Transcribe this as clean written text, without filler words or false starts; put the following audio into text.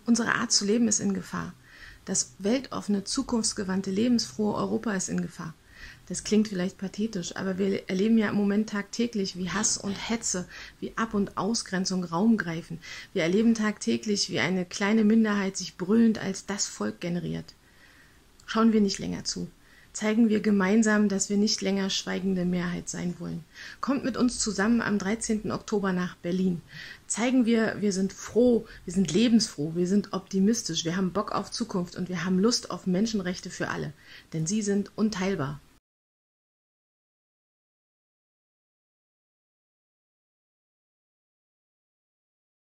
Unsere Art zu leben ist in Gefahr. Das weltoffene, zukunftsgewandte, lebensfrohe Europa ist in Gefahr. Das klingt vielleicht pathetisch, aber wir erleben ja im Moment tagtäglich, wie Hass und Hetze, wie Ab- und Ausgrenzung Raum greifen. Wir erleben tagtäglich, wie eine kleine Minderheit sich brüllend als das Volk generiert. Schauen wir nicht länger zu. Zeigen wir gemeinsam, dass wir nicht länger schweigende Mehrheit sein wollen. Kommt mit uns zusammen am 13. Oktober nach Berlin. Zeigen wir, wir sind froh, wir sind lebensfroh, wir sind optimistisch, wir haben Bock auf Zukunft und wir haben Lust auf Menschenrechte für alle. Denn sie sind unteilbar.